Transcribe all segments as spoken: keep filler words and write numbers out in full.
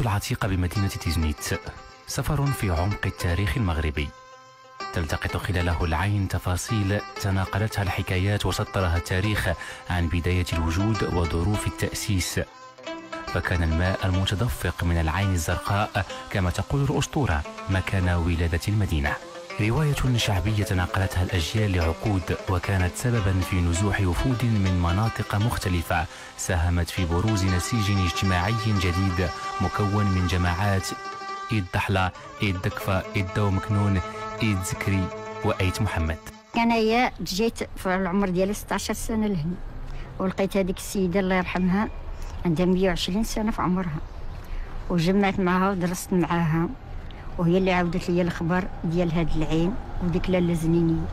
العتيقة بمدينة تيزنيت سفر في عمق التاريخ المغربي، تلتقط خلاله العين تفاصيل تناقلتها الحكايات وسطرها التاريخ عن بداية الوجود وظروف التأسيس. فكان الماء المتدفق من العين الزرقاء كما تقول الأسطورة مكان ولادة المدينة. رواية شعبية تناقلتها الأجيال لعقود، وكانت سببا في نزوح وفود من مناطق مختلفة ساهمت في بروز نسيج اجتماعي جديد مكون من جماعات إيد دحلة، إيد دكفة، إيد دو مكنون، إيد زكري وأيت محمد. أنايا جيت في العمر ديالي ستة عشر سنة لهنا، ولقيت هذيك السيدة الله يرحمها عندها مية وعشرين سنة في عمرها، وجمعت معها ودرست معاها، وهي اللي عاودت لي الخبر ديال هاد العين وديك لاله زنينيه.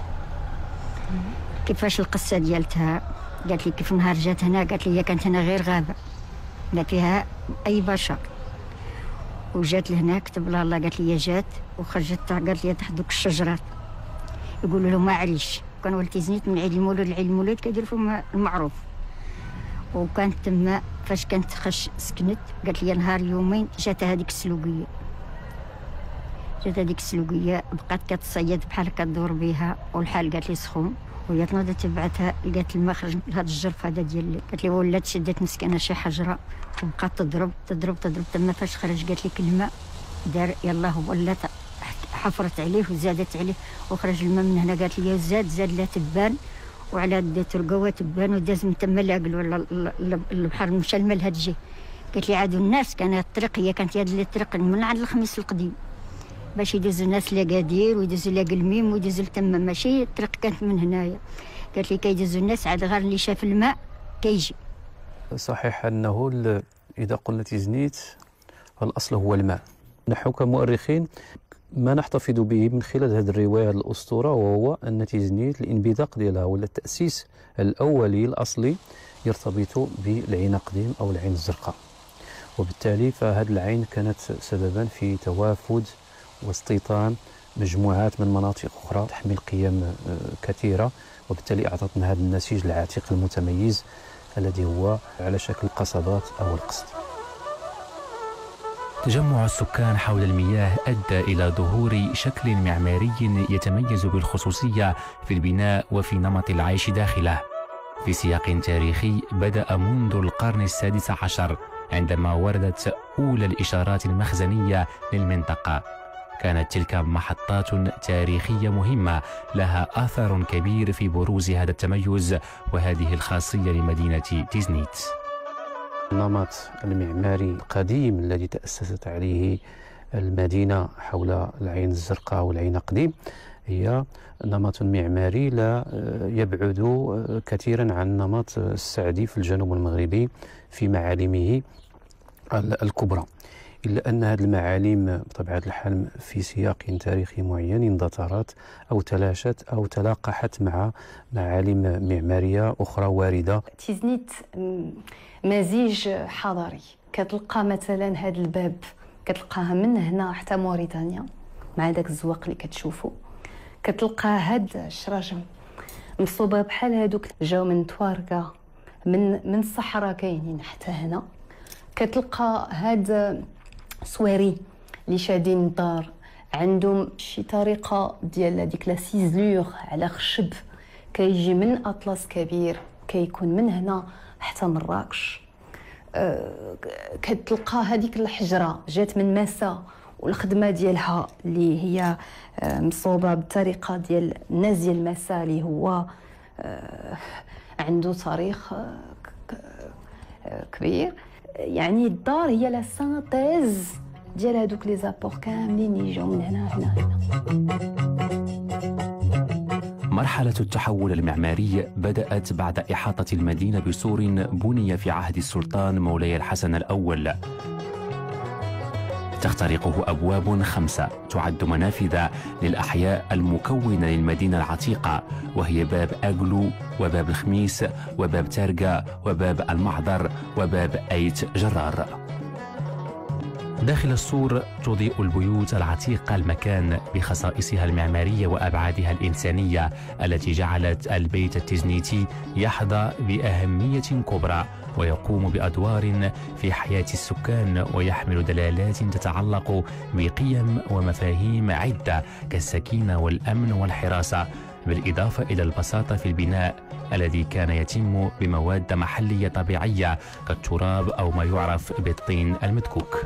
كيفاش القصه ديالتها؟ قالت لي كيف نهار جات هنا، قالت لي هي كانت هنا غير غابه ما فيها اي بشر، وجات لهنا كتب لها الله، قالت لي جات وخرجت قالت لي تحت دوك الشجرات يقولوا لهم معليش. كان ولتي زنيت من عيد المولود لعيد المولود كيديروا فيهم المعروف، وكانت تما فاش كانت خش سكنت قالت لي نهار يومين جات هذيك السلوقيه، جات هذيك السلوقيه بقات كتصيد بحال كدور بها، والحال قالت لي سخون، وهي تنوض تبعتها لقات الماء خرج من هذا الجرف هذا ديال، قالت لي ولات شدات مسكينه شي حجره وبقات تضرب تضرب تضرب تما فاش خرج قالت لك الماء دار يلاه ولات حفرت عليه وزادت عليه وخرج الماء من هنا. قالت لي زاد زاد لا تبان وعلى دات رقوه تبان وداز من تما لاقل ولا البحر مشى الماء لهاد الجهه. قالت لي عادوا الناس كانت الطريق هي كانت هاد الطريق من عند الخميس القديم باش يدوزوا الناس لاكادير ويدوزوا لاقلميم ويدوزوا لتما، ماشي الطريق كانت من هنايا. قالت لي كيدوزوا الناس عاد غير اللي شاف الماء كيجي. صحيح انه اذا قلنا تيزنيت فالاصل هو الماء. نحن كمؤرخين ما نحتفظ به من خلال هذه الروايه الاسطوره، وهو ان تيزنيت الانبثاق ديالها ولا التاسيس الاولي الاصلي يرتبط بالعين قديم او العين الزرقاء، وبالتالي فهذه العين كانت سببا في توافد واستيطان مجموعات من مناطق أخرى تحمل قيم كثيرة، وبالتالي أعطتنا هذا النسيج العتيق المتميز الذي هو على شكل قصبات أو القصد. تجمع السكان حول المياه أدى إلى ظهور شكل معماري يتميز بالخصوصية في البناء وفي نمط العيش داخله، في سياق تاريخي بدأ منذ القرن السادس عشر عندما وردت أولى الإشارات المخزنية للمنطقة. كانت تلك محطات تاريخية مهمة لها أثر كبير في بروز هذا التميز وهذه الخاصية لمدينة تيزنيت. النمط المعماري القديم الذي تأسست عليه المدينة حول العين الزرقاء والعين قديم هي نمط معماري لا يبعد كثيرا عن النمط السعدي في الجنوب المغربي في معالمه الكبرى، إلا أن هذه المعالم بطبيعة الحال في سياق تاريخي معين اندثرت أو تلاشت أو تلاقحت مع معالم معمارية أخرى واردة. تيزنيت مزيج حضاري، كتلقى مثلا هذا الباب كتلقاه من هنا حتى موريتانيا مع داك الزواق اللي كتشوفوا، كتلقى هاد الشراجم مصوبه بحال هادوك جاو من تواركا من من الصحراء كاينين حتى هنا. كتلقى هاد سواري اللي شادين الدار عندهم شي طريقه ديال هذيك لا سيزلور على خشب كيجي من اطلس كبير كيكون من هنا حتى مراكش. أه كتلقى هذيك الحجره جات من مسا والخدمه ديالها اللي هي مصوبه بالطريقه ديال الناس ديال مسا اللي هو أه عنده تاريخ كبير. يعني الدار هي لا سانتيز ديال هذوك لي زابور كاملين يجيو من هنا هنا هنا. مرحلة التحول المعماري بدأت بعد إحاطة المدينة بسور بني في عهد السلطان مولاي الحسن الأول، تخترقه أبواب خمسة تعد منافذ للأحياء المكونة للمدينة العتيقة، وهي باب أغلو وباب الخميس وباب تارقة وباب المعذر وباب أيت جرار. داخل السور تضيء البيوت العتيقة المكان بخصائصها المعمارية وأبعادها الإنسانية التي جعلت البيت التيزنيتي يحظى بأهمية كبرى ويقوم بأدوار في حياة السكان، ويحمل دلالات تتعلق بقيم ومفاهيم عدة كالسكينة والأمن والحراسة، بالإضافة إلى البساطة في البناء الذي كان يتم بمواد محلية طبيعية كالتراب أو ما يعرف بالطين المدكوك.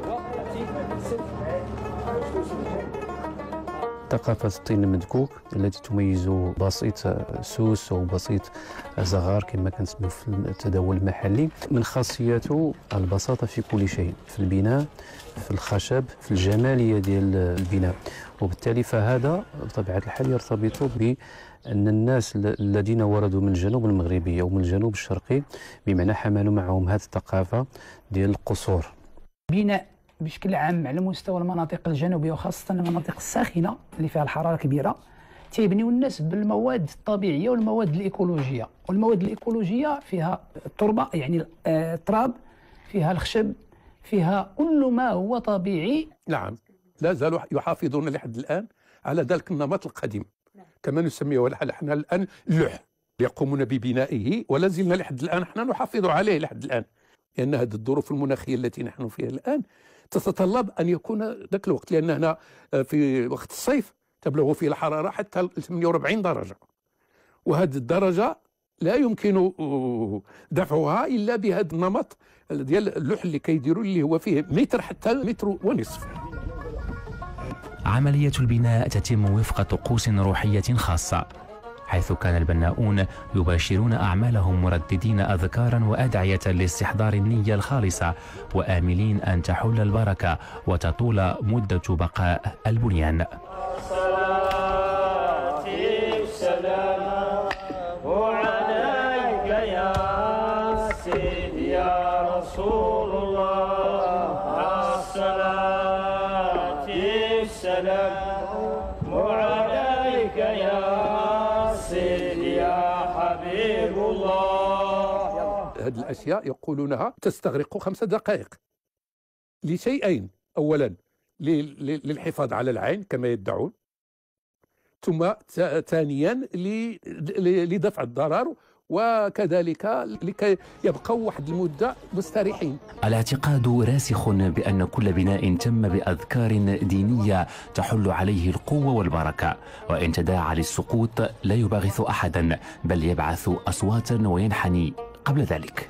ثقافة الطين المدكوك التي تميز بسيط سوس أو بسيط زغار كما كنسميو في التداول المحلي، من خاصيته البساطة في كل شيء، في البناء، في الخشب، في الجمالية ديال البناء. وبالتالي فهذا بطبيعة الحال يرتبط بأن الناس الذين وردوا من الجنوب المغربي أو من الجنوب الشرقي بمعنى حملوا معهم هذه الثقافة ديال القصور. بناء بشكل عام على مستوى المناطق الجنوبية وخاصة المناطق الساخنة اللي فيها الحرارة كبيرة تيبنيو الناس بالمواد الطبيعية والمواد الإيكولوجية، والمواد الإيكولوجية فيها التربة يعني التراب، فيها الخشب، فيها كل ما هو طبيعي. نعم، لا زالوا يحافظون لحد الآن على ذلك النمط القديم كما نسميه نحن الآن اللوح، يقومون ببنائه ولا زلنا لحد الآن نحن نحافظ عليه لحد الآن، لأن هذه الظروف المناخية التي نحن فيها الآن تتطلب أن يكون ذاك الوقت، لأن هنا في وقت الصيف تبلغ فيه الحرارة حتى ثمانية وأربعين درجة، وهذه الدرجة لا يمكن دفعها إلا بهذا النمط ديال اللوح اللي كيديروا اللي هو فيه متر حتى متر ونصف. عملية البناء تتم وفق طقوس روحية خاصة، حيث كان البناؤون يباشرون أعمالهم مرددين أذكارا وأدعية لاستحضار النية الخالصة، وآملين أن تحل البركة وتطول مدة بقاء البنيان. هذه الأشياء يقولونها تستغرق خمس دقائق لشيئين: أولا للحفاظ على العين كما يدعون، ثم ثانيا لدفع الضرر، وكذلك لكي يبقوا واحد المدة مستريحين. الاعتقاد راسخ بأن كل بناء تم بأذكار دينية تحل عليه القوة والبركة، وإن تداعى للسقوط لا يباغث أحدا بل يبعث أصواتا وينحني قبل ذلك.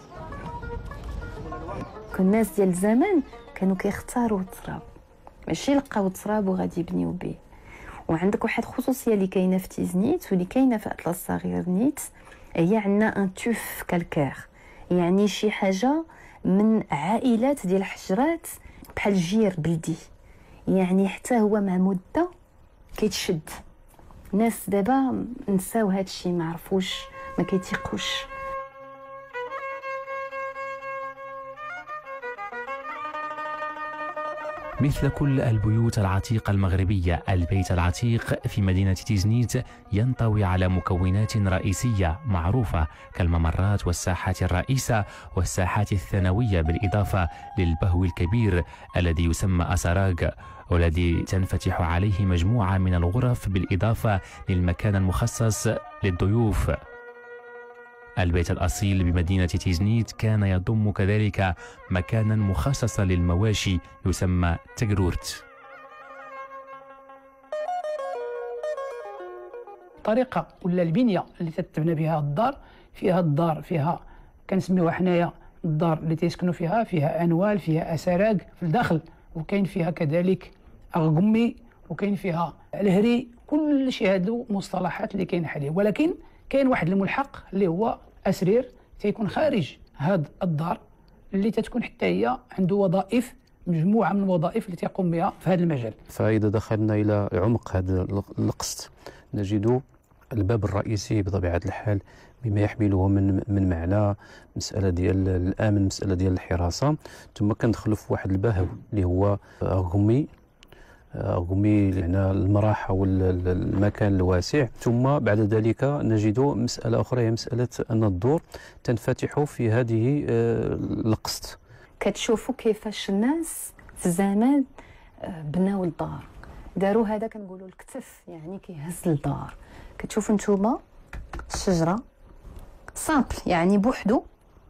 كل الناس ديال زمان كانوا كيختاروا التراب، ماشي لقاو التراب وغادي يبنيو به. وعندك واحد خصوصيه اللي كاينه في تيزنيت واللي كاينه في اطلس الصغير نيت، هي عندنا ان توف كالكير، يعني شي حاجه من عائلات ديال الحجرات بحال الجير بلدي، يعني حتى هو مع مده كيتشد. الناس دابا نساو هذا الشيء، ما عرفوش، ما كيتيقوش. مثل كل البيوت العتيقة المغربية، البيت العتيق في مدينة تيزنيت ينطوي على مكونات رئيسية معروفة كالممرات والساحات الرئيسة والساحات الثانوية، بالإضافة للبهو الكبير الذي يسمى أسراج، والذي تنفتح عليه مجموعة من الغرف بالإضافة للمكان المخصص للضيوف. البيت الأصيل بمدينة تيزنيت كان يضم كذلك مكانا مخصصا للمواشي يسمى تجرورت. الطريقة ولا البنية اللي تتبنى بها الدار، فيها الدار فيها كنسميوها حنايا الدار اللي تيسكنوا فيها، فيها أنوال، فيها أسراج في الداخل، وكاين فيها كذلك أغمي، وكاين فيها الهري، كل شيء هادو مصطلحات اللي كاين حاليا. ولكن كاين واحد الملحق اللي هو أسرير تيكون خارج هاد الدار، اللي تتكون حتى هي عنده وظائف، مجموعة من الوظائف اللي تيقوم بها في هذا المجال. فإذا دخلنا إلى عمق هذا القسط نجد الباب الرئيسي بطبيعة الحال بما يحمله من من معنى مسألة ديال الأمن، مسألة ديال الحراسة، ثم كندخلوا في واحد البهو اللي هو غمي غمي يعني المراحة والمكان الواسع، ثم بعد ذلك نجد مسألة أخرى هي مسألة أن الدور تنفتح في هذه القسط. كتشوفوا كيفاش الناس في زمان بناو الدار، داروا هذا كنقولوا الكتف، يعني كيهز الدار. كتشوفوا نتوما الشجرة صامبل يعني بوحدو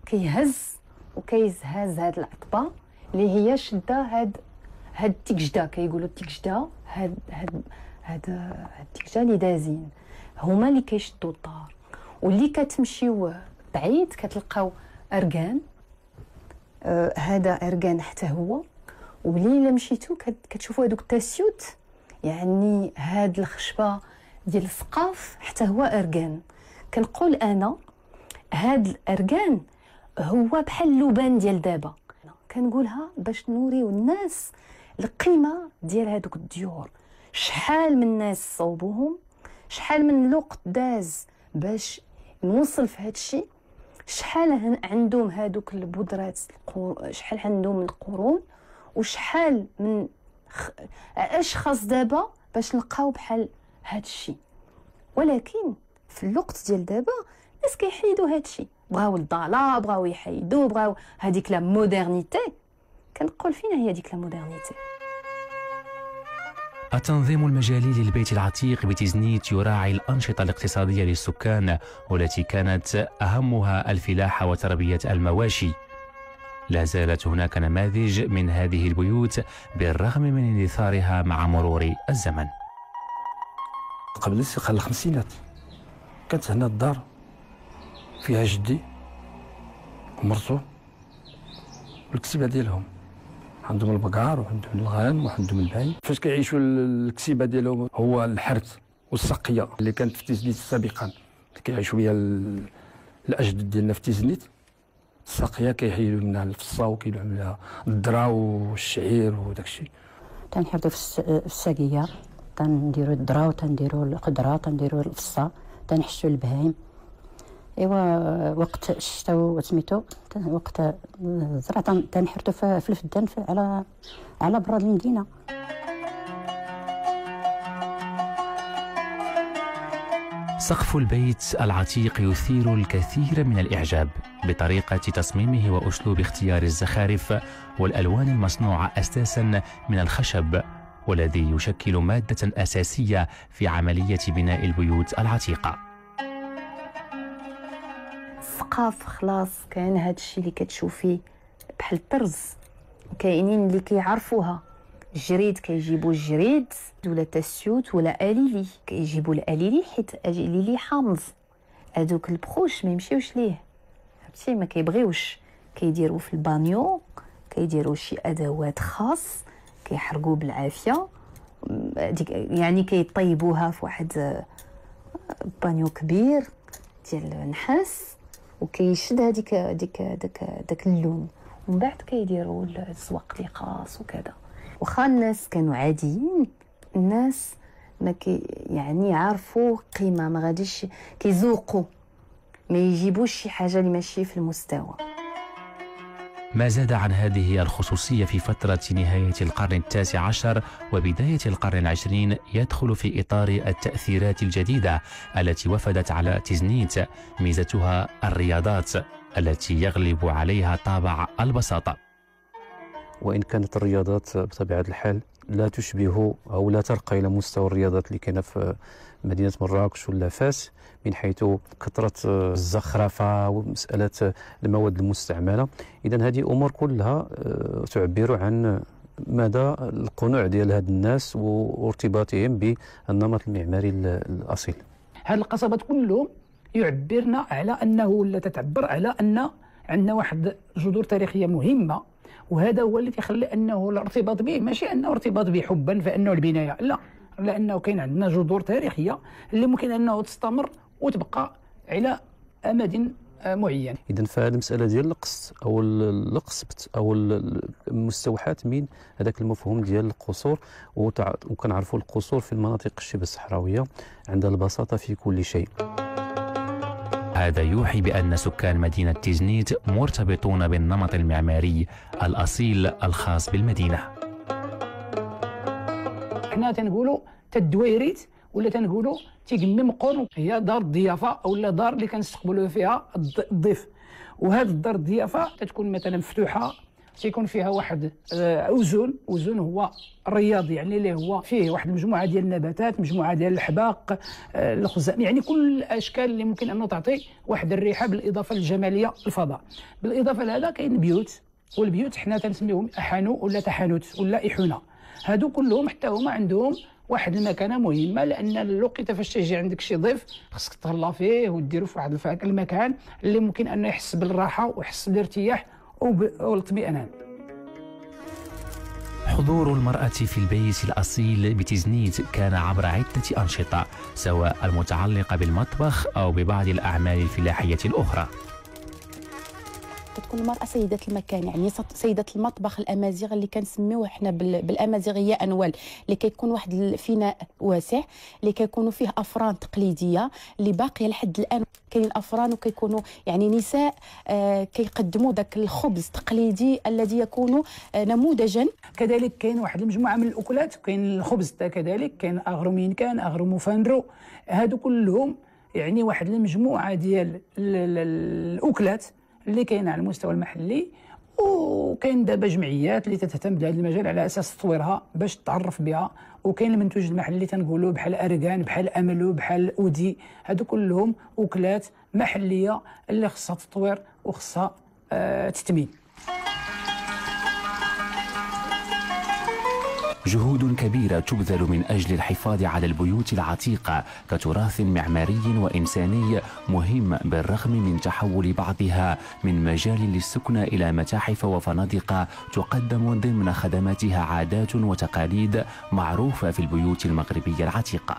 كيهز وكيزهز هاد العطبه اللي هي شده هاد هاد التيكجدا، كيقولوا التيكجدا، هاد هاد هاد هاد التيكجدا اللي دازين هما اللي كيشدوا الدار. واللي كتمشيو بعيد كتلقاو اركان، آه هذا اركان حتى هو. وملي الا مشيتو كتشوفوا هذوك التاسيوت، يعني هاد الخشبه ديال السقاف حتى هو اركان. كنقول انا هاد الاركان هو بحال اللبان ديال دابا، كنقولها باش نوريو الناس القيمه ديال هذوك الديور. شحال من الناس صوبوهم، شحال من الوقت داز باش نوصل في هذا الشيء، شحال عندهم هذوك البودرات، شحال عندهم من القرون، وشحال من خ... اش خاص دابا باش نلقاو بحال هذا الشيء. ولكن في الوقت ديال دابا الناس كيحيدوا هذا الشيء، بغاو الضاله، بغاو يحيدوا، بغاو هذيك لا مودرنيتي. كنقول فينا هي هذيك لا مودرنيتي. التنظيم المجالي للبيت العتيق بتزنيت يراعي الأنشطة الاقتصادية للسكان، والتي كانت أهمها الفلاحة وتربية المواشي. لا زالت هناك نماذج من هذه البيوت بالرغم من اندثارها مع مرور الزمن. قبل الخمسينات كانت هنا الدار فيها جدي ومرتو والكسيبه ديالهم، عندهم البقار وعندهم الغنم وعندهم البعير. فاش كيعيشوا الكسيبه ديالهم هو الحرث والسقيه اللي كانت في تيزنيت سابقا، اللي كيعيشوا بها الاجداد ديالنا في تيزنيت. الساقيه كيحيدوا منها الفصه وكيديروا منها الذره والشعير وداك الشيء. تنحرثوا في الساقيه، تنديروا الذره وتنديروا الخضره، تنديروا الفصه، تنحشوا البهايم. ايوا وقت الشتاء وسميتو وقت الزرع تنحرثوا في الفدان على على براد المدينه. سقف البيت العتيق يثير الكثير من الإعجاب بطريقة تصميمه وأسلوب اختيار الزخارف والألوان المصنوعة أساساً من الخشب، والذي يشكل مادة أساسية في عملية بناء البيوت العتيقة. السقاف خلاص كان هاد الشيء اللي كتشوفيه بحال الطرز، كاينين اللي كيعرفوها. الجريد كيجيبوا الجريد ولا تاسيوت ولا اليلي، كيجيبوا الاليلي حيت الاليلي حامض، هذوك البخوش ما يمشيوش ليه، فهمتي، ما كيبغيوش. كيديروا في البانيو، كيديروا شي ادوات خاص كيحرقوا بالعافيه، يعني كيطيبوها في واحد بانيو كبير ديال النحاس، وكيشد هذيك هذيك داك داك اللون، ومن بعد كيديروا الزواق اللي خاص وكذا. واخا الناس كانوا عاديين، الناس ما كي يعني يعرفوا قيمه، ما غاديش كيذوقوا، ما يجيبوش شي حاجه اللي ماشي في المستوى. ما زاد عن هذه الخصوصية في فترة نهاية القرن التاسع عشر وبداية القرن العشرين يدخل في إطار التأثيرات الجديدة التي وفدت على تزنيت ميزتها الرياضات التي يغلب عليها طابع البساطة. وإن كانت الرياضات بطبيعة الحال لا تشبه أو لا ترقى إلى مستوى الرياضات اللي كاينة في مدينة مراكش ولا فاس، من حيث كثرة الزخرفة ومسألة المواد المستعملة. إذن هذه أمور كلها تعبر عن مدى القنوع ديال هاد الناس وارتباطهم بالنمط المعماري الأصيل. هاد القصبات كلهم يعبرنا على أنه ولا تتعبر على أن عندنا واحد جذور تاريخية مهمة، وهذا هو اللي يخلي انه الارتباط به ماشي انه ارتباط به حبا فانه البنايه، لا، لانه كاين عندنا جذور تاريخيه اللي ممكن انه تستمر وتبقى على امد معين. اذا فهذه المساله ديال القص او القصبت او المستوحاه من هذاك المفهوم ديال القصور، وكنعرفوا القصور في المناطق الشبه الصحراويه عندها البساطه في كل شيء. هذا يوحي بأن سكان مدينة تزنيت مرتبطون بالنمط المعماري الأصيل الخاص بالمدينة. احنا تنقولوا تدويريت ولا تنقولوا تيقمم قرن، هي دار الضيافه او لا دار اللي كنستقبلوا فيها الضيف. وهذه الدار الضيافه تتكون مثلا مفتوحه تيكون فيها واحد أوزون أوزون هو الرياضي، يعني اللي هو فيه واحد المجموعة ديال النباتات، مجموعة ديال الحباق، الخزام، يعني كل الأشكال اللي ممكن أنه تعطي واحد الريحة، بالإضافة للجمالية الفضاء. بالإضافة لهذا كاين بيوت، والبيوت حنا تنسميهم أحانو ولا تحانوت ولا إحونة. هادو كلهم حتى هما عندهم واحد المكانه مهمه، لان الوقت فاش تيجي عندك شي ضيف خصك تهلا فيه وديرو في واحد المكان اللي ممكن انه يحس بالراحه ويحس بالارتياح والاطمئنان. حضور المرأة في البيت الأصيل بتزنيت كان عبر عدة أنشطة، سواء المتعلقة بالمطبخ أو ببعض الأعمال الفلاحية الأخرى. كتكون المرأة سيدة المكان، يعني سيدة المطبخ الأمازيغ اللي كنسميوه حنا بالأمازيغية أنوال، اللي كيكون واحد الفناء واسع اللي كيكونوا فيه أفران تقليدية اللي باقية لحد الآن. كاين الأفران وكيكونوا يعني نساء آه كيقدموا ذاك الخبز التقليدي الذي يكون آه نموذجا. كذلك كاين واحد المجموعة من الأكلات، كاين الخبز كذلك، كاين أغرومين، كان أغرومو فانرو، هادو كلهم يعني واحد المجموعة ديال الأكلات اللي كاينه على المستوى المحلي. وكاين دابا جمعيات اللي تهتم بهذا المجال على اساس تطويرها باش تعرف بها، وكاين المنتوج المحلي اللي تنقولوا بحال ارغان، بحال املو، بحال اودي، هادو كلهم اكلات محليه اللي خصها تطوير وخصها آه تتمين. جهود كبيرة تبذل من أجل الحفاظ على البيوت العتيقة كتراث معماري وإنساني مهم، بالرغم من تحول بعضها من مجال للسكن إلى متاحف وفنادق تقدم ضمن خدماتها عادات وتقاليد معروفة في البيوت المغربية العتيقة.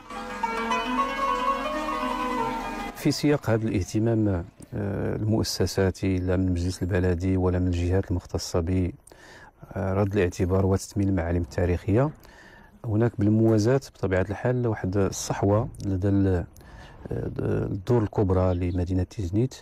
في سياق هذا الاهتمام المؤسساتي، لا من المجلس البلدي ولا من الجهات المختصة ب رد الاعتبار وتثمين المعالم التاريخية، هناك بالموازاة بطبيعة الحال واحد الصحوة لدى الدور الكبرى لمدينة تيزنيت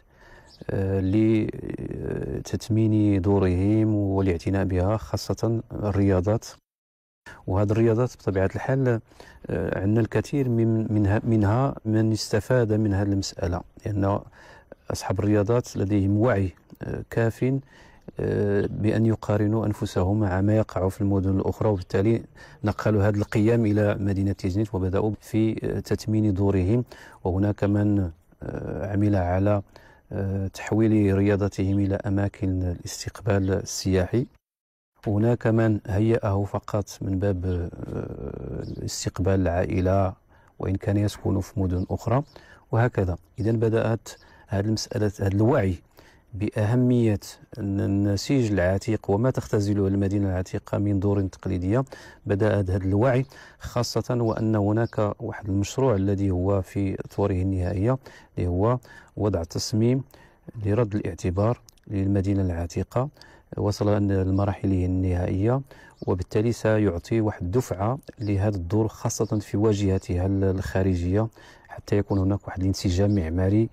لتثمين دورهم والاعتناء بها، خاصة الرياضات. وهذه الرياضات بطبيعة الحال عندنا الكثير من منها, منها من استفاد من هذه المسألة، لأن أصحاب الرياضات لديهم وعي كاف بأن يقارنوا أنفسهم مع ما يقع في المدن الأخرى، وبالتالي نقلوا هذا القيم إلى مدينة تيزنيت وبدأوا في تثمين دورهم. وهناك من عمل على تحويل رياضتهم إلى أماكن الاستقبال السياحي، وهناك من هيأه فقط من باب استقبال العائلة وإن كان يسكن في مدن أخرى، وهكذا. إذن بدأت هذه المسألة، هذا الوعي بأهمية النسيج العتيق وما تختزله المدينة العتيقة من دور تقليدية، بدأ هذا الوعي، خاصة وأن هناك واحد المشروع الذي هو في طوره النهائية، اللي هو وضع تصميم لرد الاعتبار للمدينة العتيقة، وصل لمراحله النهائية، وبالتالي سيعطي واحد دفعة لهذا الدور خاصة في واجهتها الخارجية، حتى يكون هناك واحد الانسجام معماري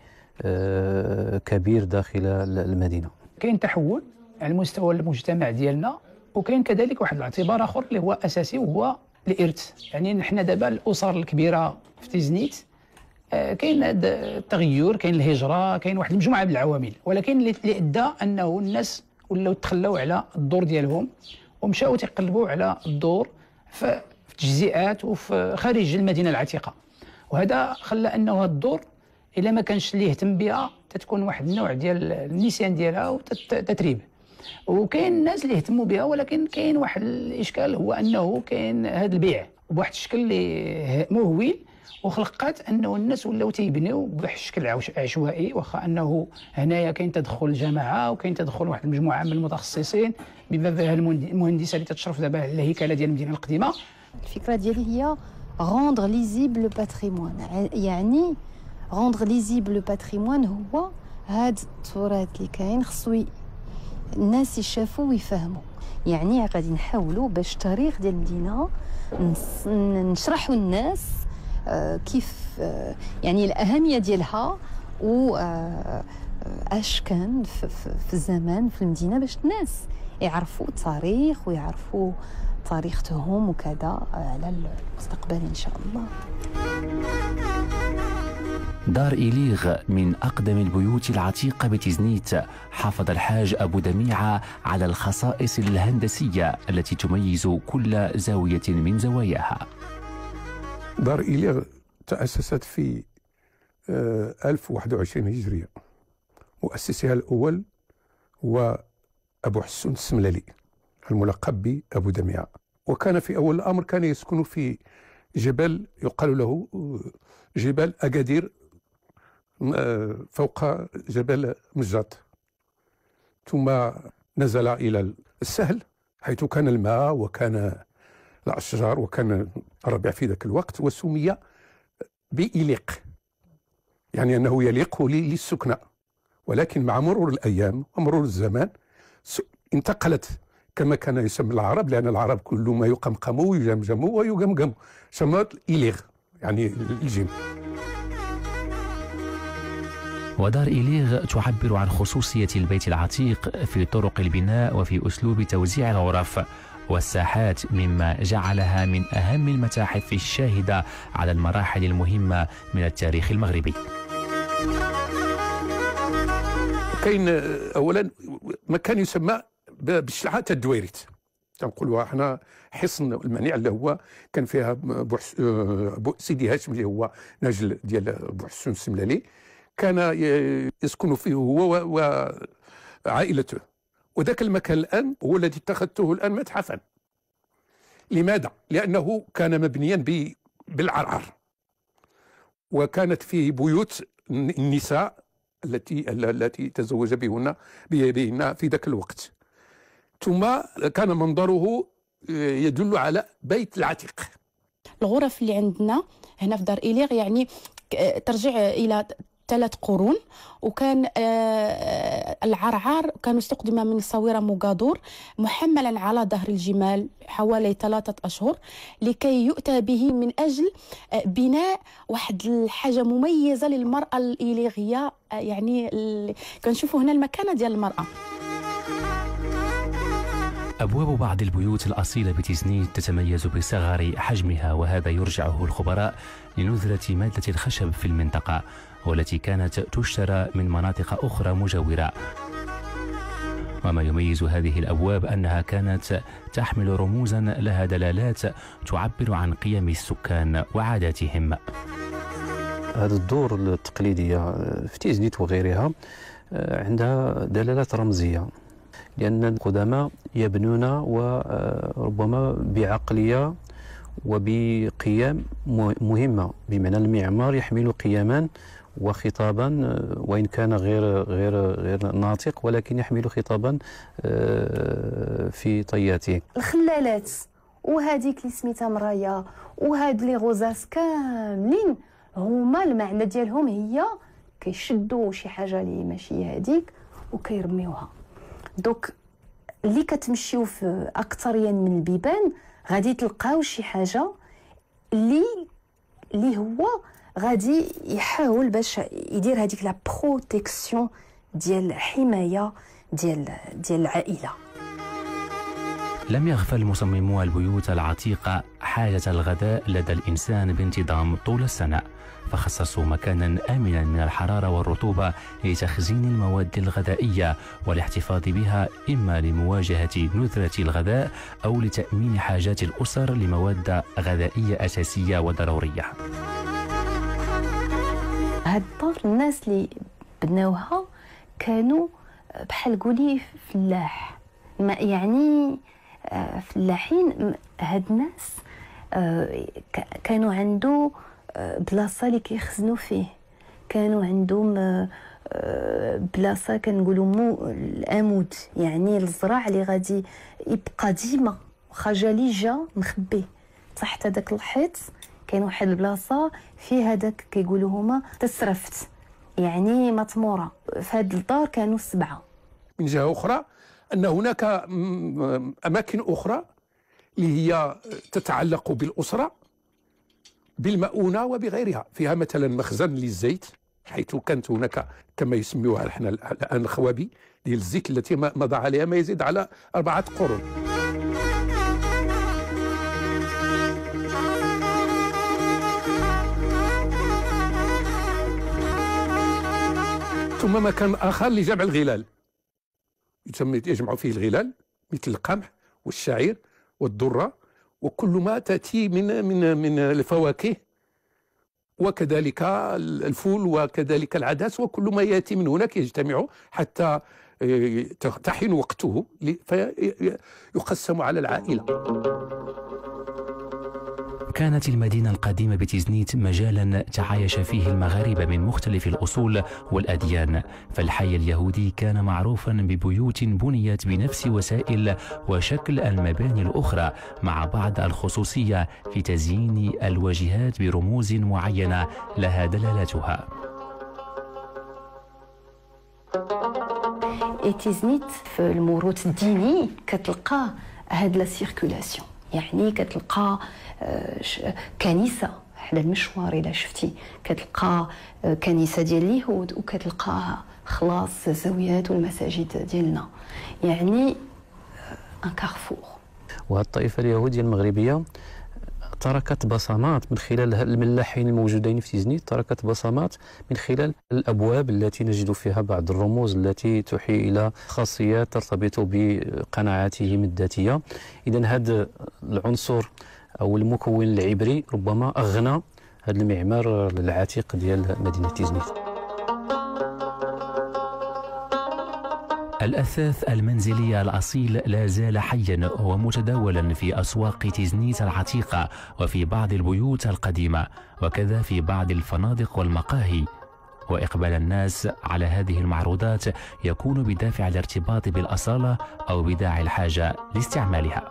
كبير داخل المدينة. كاين تحول على مستوى المجتمع ديالنا، وكاين كذلك واحد الاعتبار اخر اللي هو اساسي وهو الارث. يعني نحن دابا الاسر الكبيره في تيزنيت كاين هذا التغير، كاين الهجره، كاين واحد المجموعه من العوامل، ولكن اللي ادى انه الناس ولاو تخلاو على الدور ديالهم ومشاو تيقلبوا على الدور في تجزئات وفي خارج المدينه العتيقه. وهذا خلى انه هذا الدور الا ما كانش اللي يهتم بها تتكون واحد النوع ديال النسيان ديالها وتتريب. وكاين الناس اللي يهتموا بها، ولكن كاين واحد الاشكال، هو انه كاين هذا البيع بواحد الشكل اللي مهول، وخلقات انه الناس ولاو تيبنيو بواحد الشكل عشوائي، واخا انه هنايا كاين تدخل الجماعه وكاين تدخل واحد المجموعه من المتخصصين بما فيها المهندسه اللي تتشرف دابا على الهيكله ديال المدينه القديمه. الفكره ديالي هي روندغ ليزيبل لو باتريمون، يعني روندغ ليزيبل لو باتريمون هو هاد التراث اللي كاين خصو الناس يشافوا ويفهموا. يعني غادي نحاولوا باش التاريخ ديال المدينه نشرحوا الناس كيف يعني الاهميه ديالها و اش كان في الزمان في المدينه، باش الناس يعرفوا التاريخ ويعرفوا تاريختهم وكذا على المستقبل ان شاء الله. دار إيليغ من أقدم البيوت العتيقة بتيزنيت. حافظ الحاج أبو دميعة على الخصائص الهندسية التي تميز كل زاوية من زواياها. دار إيليغ تأسست في ألف وواحد وعشرين هجرية. مؤسسها الأول هو أبو حسون السملالي الملقب بأبو دميعة، وكان في أول الأمر كان يسكن في جبل يقال له جبال أكادير فوق جبل مجاط، ثم نزل إلى السهل حيث كان الماء وكان الأشجار وكان الربيع في ذاك الوقت، وسمي بإيليق، يعني أنه يليق للسكنى. ولكن مع مرور الأيام ومرور الزمان انتقلت كما كان يسمى العرب، لأن العرب كل ما يقمقموا ويجمجموا ويقمقموا، سموه إيليغ يعني الجيم. ودار إيليغ تعبر عن خصوصية البيت العتيق في طرق البناء وفي أسلوب توزيع الغرف والساحات، مما جعلها من أهم المتاحف الشاهدة على المراحل المهمة من التاريخ المغربي. كاين أولا ما كان يسمى بالشلعات الدويريت، تنقولوا احنا حصن المنيع اللي هو كان فيها بو سيدي هاشم اللي هو ناجل ديال بو حسون السملالي، كان يسكن فيه هو وعائلته. وذاك المكان الآن هو الذي اتخذته الآن متحفا. لماذا؟ لأنه كان مبنيا بالعرعر، وكانت فيه بيوت النساء التي التي تزوج بهن بهن في ذاك الوقت، ثم كان منظره يدل على بيت العتيق. الغرف اللي عندنا هنا في دار إيليغ يعني ترجع إلى ثلاث قرون، وكان العرعار كان استخدم من صويرة مقادور محملا على ظهر الجمال حوالي ثلاثة أشهر لكي يؤتى به من أجل بناء واحد الحاجة مميزة للمرأة الإيليغية. يعني كنشوفوا هنا المكانة ديال المرأة. أبواب بعض البيوت الأصيلة بتيزنيت تتميز بصغر حجمها، وهذا يرجعه الخبراء لنذرة مادة الخشب في المنطقة، والتي كانت تشترى من مناطق أخرى مجاورة. وما يميز هذه الأبواب أنها كانت تحمل رموزا لها دلالات تعبر عن قيم السكان وعاداتهم. هذه الدور التقليدية في تيزنيت وغيرها عندها دلالات رمزية، لأن القدماء يبنون وربما بعقلية وبقيم مهمة، بمعنى المعمار يحمل قيما وخطابا، وإن كان غير غير غير ناطق ولكن يحمل خطابا في طياته. الخلالات وهذيك اللي سميتها مرايا وهاد لي غوزاس كاملين هما المعنى ديالهم هي كيشدوا شي حاجه اللي ماشي هذيك وكيرميوها. دوك اللي كتمشيو في اكثريا من البيبان غادي تلقاو شي حاجه اللي اللي هو غادي يحاول باش يدير هذيك لا بروتيكسيون ديال الحمايه ديال ديال العائله. لم يغفل مصممو البيوت العتيقة حاجة الغذاء لدى الإنسان بانتظام طول السنة، فخصصوا مكانا آمنا من الحرارة والرطوبة لتخزين المواد الغذائية والاحتفاظ بها، إما لمواجهة نذرة الغذاء أو لتأمين حاجات الأسر لمواد غذائية أساسية وضرورية. هاد الدار الناس اللي بناوها كانوا بحال قولي فلاح، ما يعني فلاحين. هاد الناس كانوا عنده بلاصه اللي كيخزنوا فيه، كانوا عندهم بلاصه كنقولوا مو الامود، يعني الزراع اللي غادي يبقى ديما واخا جا لي جا مخبي تحت هذاك الحيط. كاين واحد البلاصه فيها داك كيقولوا هما تسرفت، يعني مطموره. في هاد الدار كانوا سبعه. من جهه اخرى ان هناك اماكن اخرى اللي هي تتعلق بالاسره بالمؤونه وبغيرها، فيها مثلا مخزن للزيت، حيث كانت هناك كما يسميوها احنا الان الخوابي ديال الزيت التي مضى عليها ما يزيد على اربعه قرون. ثم مكان آخر لجمع الغلال يسمى يجمع فيه الغلال مثل القمح والشعير والذرة وكل ما تأتي من من من الفواكه وكذلك الفول وكذلك العدس وكل ما يأتي من هناك يجتمع حتى تحين وقته فيقسم على العائلة. كانت المدينة القديمة بتيزنيت مجالا تعايش فيه المغاربة من مختلف الأصول والأديان، فالحي اليهودي كان معروفا ببيوت بنيت بنفس وسائل وشكل المباني الأخرى مع بعض الخصوصية في تزيين الواجهات برموز معينة لها دلالتها. تيزنيت في الموروث الديني كتلقى هاد لا سيركولاسيون، يعني كتلقى كنيسه حدا المشوار الا شفتي كتلقى كنيسه ديال اليهود وكتلقى خلاص زاويات والمساجد ديالنا، يعني ان كارفور. وهذه الطائفه اليهوديه المغربيه تركت بصمات من خلال الملاحين الموجودين في تيزنيت، تركت بصمات من خلال الابواب التي نجد فيها بعض الرموز التي تحي الى خاصيات ترتبط بقناعاتهم الذاتيه. اذا هذا العنصر او المكون العبري ربما اغنى هذا المعمار العتيق ديال مدينه تيزنيت. الأثاث المنزلي الأصيل لا زال حيا ومتداولا في أسواق تيزنيت العتيقة وفي بعض البيوت القديمة وكذا في بعض الفنادق والمقاهي، وإقبال الناس على هذه المعروضات يكون بدافع الارتباط بالأصالة أو بداعي الحاجة لاستعمالها.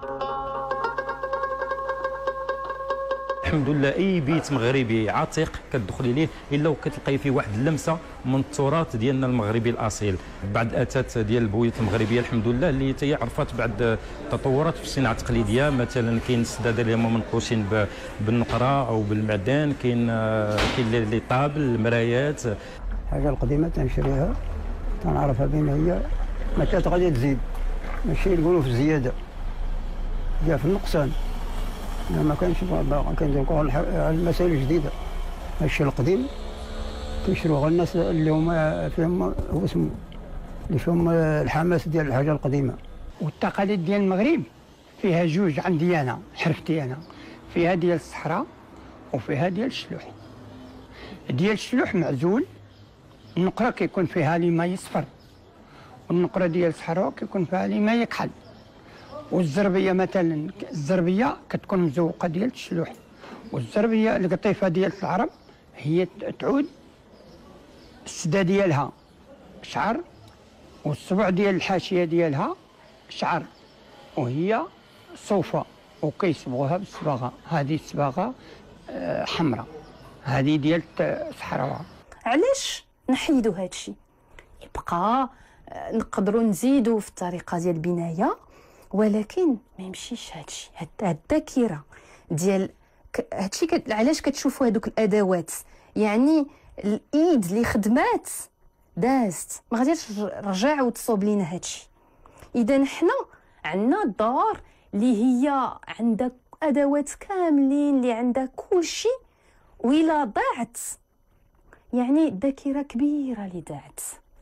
الحمد لله اي بيت مغربي عتيق كتدخلي ليه الا وكتلقاي فيه واحد اللمسه من التراث ديالنا المغربي الاصيل، بعض الاثاث ديال البيوت المغربيه الحمد لله اللي هي عرفت بعض التطورات في الصناعه التقليديه. مثلا كاين السداده اللي هما منقوشين بالنقره او بالمعدن، كاين كاين لي طابل المرايات. الحاجه القديمه تنشريها تنعرفها بين هي ما كانت غادي تزيد، ماشي نقولوا في الزياده هي في النقصان. لا ما كانش كنذوقوا المسائل الجديده، الشيء القديم كيشروه غير الناس اللي هما فيهم هو اسمه اللي فيهم الحماس ديال الحاجه القديمه. والتقاليد ديال المغرب فيها جوج عندي انا حرفتي انا، فيها ديال الصحراء وفيها ديال الشلوح. ديال الشلوح معزول، النقره كيكون فيها لي ماء يصفر، والنقره ديال الصحراء كيكون فيها لي ماء يكحل. والزربيه مثلا الزربيه كتكون مزوقه ديال الشلوح، والزربيه القطيفه ديال العرب هي تعود السدا ديالها شعر والصبع ديال الحاشيه ديالها شعر وهي صوفه وكيصبغوها بالصباغه. هذه الصباغه حمراء، هذه ديال الصحراء. علاش نحيدوا هذا الشيء؟ يبقى نقدروا نزيدوا في الطريقه ديال البنايه ولكن ما يمشيش هادشي. هاد الذاكره ديال هادشي كت... علاش كتشوفوا هادوك الادوات، يعني الايد اللي خدمات دازت ما غاديش رجع وتصوب لينا هادشي. اذا حنا عندنا الدار اللي هي عندها ادوات كاملين اللي عندها كلشي، وإلا ضاعت يعني الذاكره كبيره اللي ضاعت.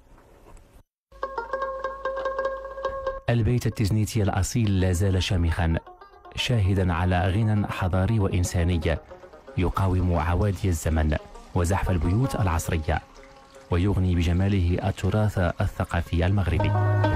البيت التيزنيتي الأصيل لا زال شامخا، شاهدا على غنى حضاري وإنساني يقاوم عوادي الزمن وزحف البيوت العصرية، ويغني بجماله التراث الثقافي المغربي.